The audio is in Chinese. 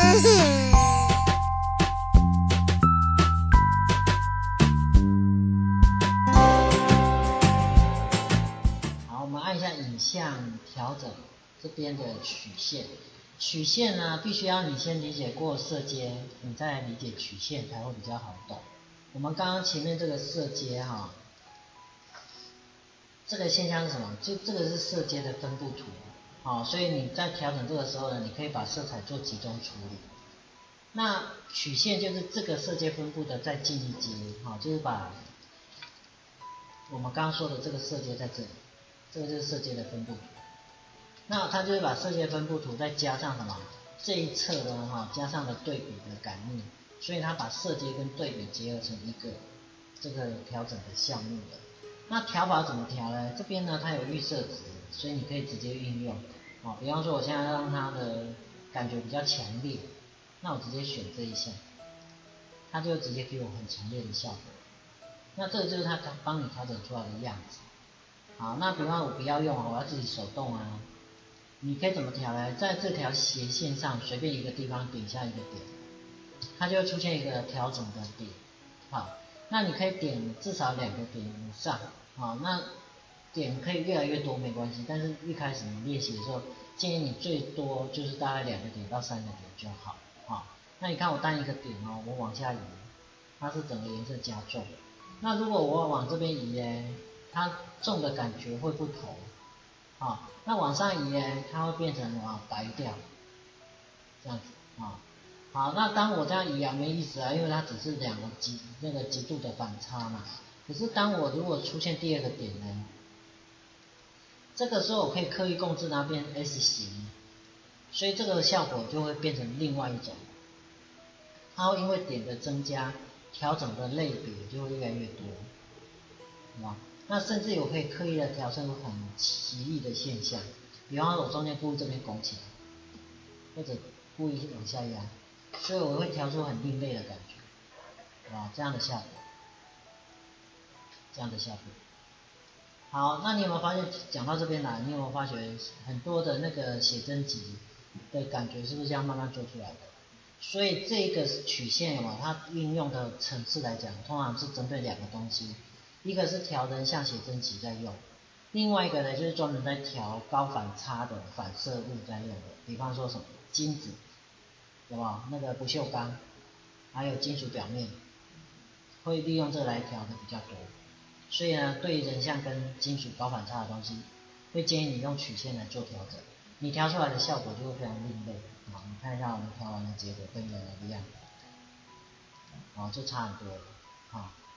好，我们按一下影像调整这边的曲线。曲线呢，必须要你先理解过色阶，你再来理解曲线才会比较好懂。我们刚刚前面这个色阶哈，这个现象是什么？就这个是色阶的分布图，好，所以你在调整这个时候呢，你可以把色彩做集中处理。那曲线就是这个色阶分布的再进一阶，好，就是把我们刚刚说的这个色阶在这里，这个就是色阶的分布图。那它就是把色阶分布图再加上什么？这一侧呢，加上了对比的感应，所以它把色阶跟对比结合成一个这个调整的项目了。那调法怎么调呢？这边呢它有预设值，所以你可以直接运用。比方说我现在让它的感觉比较强烈，那我直接选这一项，它就直接给我很强烈的效果。那这个就是它帮你调整出来的样子。好，那比方我不要用我要自己手动啊。你可以怎么调呢？在这条斜线上随便一个地方点下一个点，它就会出现一个调整的点。好，那你可以点至少2个点以上。好，那点可以越来越多没关系，但是一开始你练习的时候，建议你最多就是大概2个点到3个点就好。好，那你看我单一个点哦，我往下移，它是整个颜色加重。那如果我往这边移呢，它重的感觉会不同。好，那往上移呢，它会变成什么？白掉，这样子啊。好，那当我这样移没意思啊，因为它只是2个极度的反差嘛。可是当我如果出现第2个点呢，这个时候我可以刻意控制它变 S 型，所以这个效果就会变成另外一种。它会因为点的增加，调整的类别就会越来越多，是吧？那甚至我可以刻意的调整出很奇异的现象，比方说我中间故意这边拱起来，或者故意往下压，所以我会调出很另类的感觉，啊，这样的效果，这样的效果。好，那你有没有发现讲到这边来，你有没有发觉很多的那个写真集的感觉是不是这样慢慢做出来的？所以这个曲线它运用的层次来讲，通常是针对2个东西。一个是调人像写真集在用，另外一个呢就是专门在调高反差的反射物在用的，比方说什么金子，对吧？那个不锈钢，还有金属表面，会利用这个来调的比较多。所以呢，对于人像跟金属高反差的东西，会建议你用曲线来做调整，你调出来的效果就会非常另类。好，你看一下我们调完的结果跟原来一样，就差很多了。好。